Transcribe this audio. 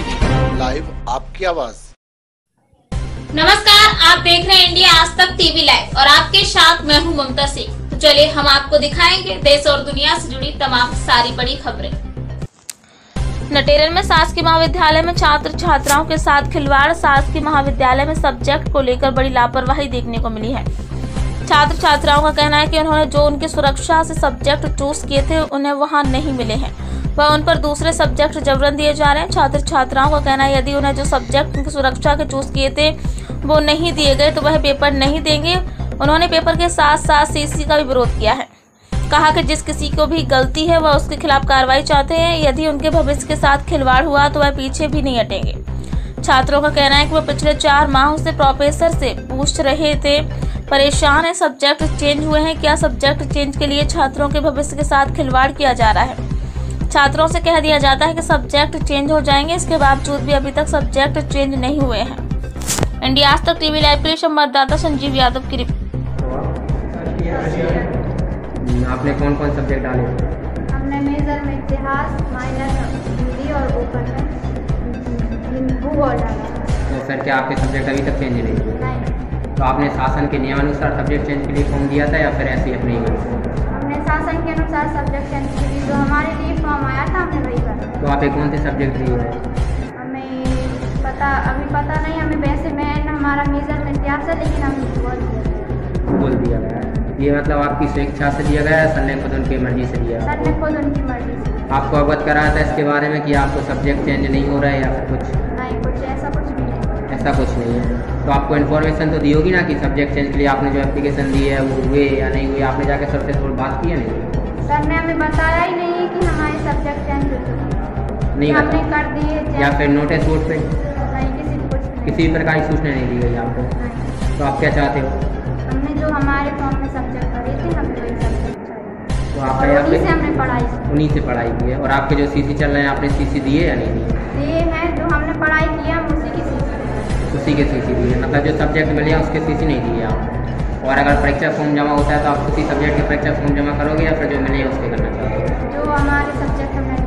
TV live, आपकी आवाज। नमस्कार, आप देख रहे हैं इंडिया आज तक टीवी लाइव और आपके साथ मैं हूं ममता सिंह। तो चलिए हम आपको दिखाएंगे देश और दुनिया से जुड़ी तमाम सारी बड़ी खबरें। नटेरन में शासकीय महाविद्यालय में छात्र छात्राओं के साथ खिलवाड़। शासकीय महाविद्यालय में सब्जेक्ट को लेकर बड़ी लापरवाही देखने को मिली है। छात्र छात्राओं का कहना है कि उन्होंने जो उनकी सुरक्षा से सब्जेक्ट चूज किए थे उन्हें वहां नहीं मिले हैं, वह उन पर दूसरे सब्जेक्ट जबरन दिए जा रहे हैं। छात्र छात्राओं का कहना है यदि उन्हें जो सब्जेक्ट उनकी सुरक्षा के चूज किए थे वो नहीं दिए गए तो वह पेपर नहीं देंगे। उन्होंने पेपर के साथ साथ सीसी का भी विरोध किया है। कहा कि जिस किसी को भी गलती है वह उसके खिलाफ कार्रवाई चाहते हैं। यदि उनके भविष्य के साथ खिलवाड़ हुआ तो वह पीछे भी नहीं हटेंगे। छात्रों का कहना है कि वह पिछले 4 माहों से प्रोफेसर से पूछ रहे थे, परेशान है, सब्जेक्ट चेंज हुए हैं क्या? सब्जेक्ट चेंज के लिए छात्रों के भविष्य के साथ खिलवाड़ किया जा रहा है। छात्रों से कह दिया जाता है कि सब्जेक्ट चेंज हो जाएंगे, इसके बावजूद भी अभी तक सब्जेक्ट चेंज नहीं हुए हैं। इंडिया आज तक टीवी लाइव के लिए संवाददाता संजीव यादव की रिपोर्ट। आपने कौन कौन सब्जेक्ट डाले? हमने मेजर में इतिहास, माइनर हिंदी और ओपन में भूगोल डाला। तो सर क्या आपके सब्जेक्ट अभी तक चेंज नहीं हुए? नहीं। तो आपने शासन के नियमानुसार सब्जेक्ट चेंज के लिए फॉर्म दिया था या फिर ऐसे ही अपने ही मन से? हमने शासन के अनुसार सब्जेक्ट चेंज के लिए जो हमारे लिए फॉर्म आया था हमने वही भरा। तो आपने कौन से सब्जेक्ट दिए थे? हमें अभी पता नहीं, हमें वैसे मेन हमारा मेजर में इतिहास है लेकिन हमें भूगोल दिया गया है। ये मतलब आपकी स्वेच्छा से दिया गया है, सर ने खुद उनकी मर्जी से दिया? सर ने खुद उनकी मर्जी से। आपको अवगत कराया था इसके बारे में कि आपको सब्जेक्ट चेंज नहीं हो रहा है या फिर कुछ? नहीं, कुछ ऐसा कुछ भी नहीं। ऐसा कुछ नहीं है। तो आपको इन्फॉर्मेशन तो दी होगी ना कि सब्जेक्ट चेंज के लिए आपने जो एप्लीकेशन दी है वो हुए या नहीं हुए? आपने जाकर सर से थोड़ी बात की है नहीं? सर ने हमें बताया ही नहीं है कि हमारे सब्जेक्ट चेंज हो चुके नहीं, हमने कर दिए या फिर नोटिस बोर्ड पे नहीं, किसी प्रकार की सूचना नहीं दी गई आपको? नहीं। तो आप क्या चाहते हो? हमने जो हमारे फॉर्म में सब्जेक्ट भरे थे हमें वही सब्जेक्ट चाहिए। तो आपका यहाँ पे हमने पढ़ाई उन्हीं से पढ़ाई की है। और आपके जो सीसी चल रहे हैं आपने सीसी दिए या नहीं दिए? दिए हैं, जो हमने पढ़ाई की है हम उसी की सीसी। उसी के सीसी दिए, मतलब जो सब्जेक्ट मिले हैं उसके सीसी नहीं दिए आप? और अगर परीक्षा फॉर्म जमा होता है तो आप उसी सब्जेक्ट के परीक्षा फॉर्म जमा करोगे या फिर जो मिले हैं उसके करना चाहोगे? जो हमारे सब्जेक्ट में